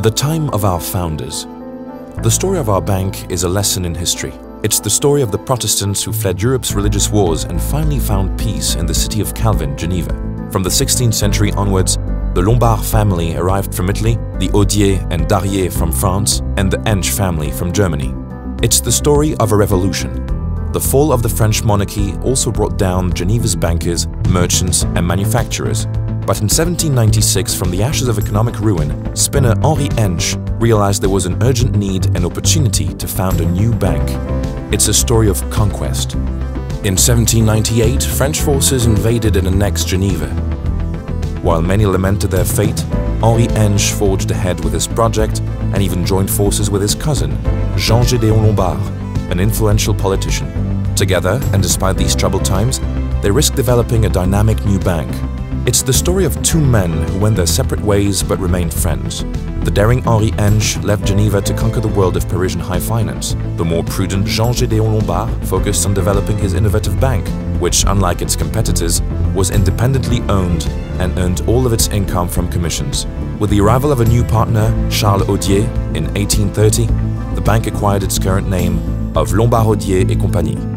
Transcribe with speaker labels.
Speaker 1: The time of our founders. The story of our bank is a lesson in history. It's the story of the Protestants who fled Europe's religious wars and finally found peace in the city of Calvin, Geneva. From the 16th century onwards, the Lombard family arrived from Italy, the Odier and Darrier from France, and the Hentsch family from Germany. It's the story of a revolution. The fall of the French monarchy also brought down Geneva's bankers, merchants, and manufacturers. But in 1796, from the ashes of economic ruin, spinner Henri Hentsch realized there was an urgent need and opportunity to found a new bank. It's a story of conquest. In 1798, French forces invaded and annexed Geneva. While many lamented their fate, Henri Hentsch forged ahead with his project and even joined forces with his cousin, Gédéon Lombard, an influential politician. Together, and despite these troubled times, they risked developing a dynamic new bank. It's the story of two men who went their separate ways but remained friends. The daring Henri Hentsch left Geneva to conquer the world of Parisian high finance. The more prudent Gédéon Lombard focused on developing his innovative bank, which, unlike its competitors, was independently owned and earned all of its income from commissions. With the arrival of a new partner, Charles Odier, in 1830, the bank acquired its current name of Lombard Odier et Compagnie.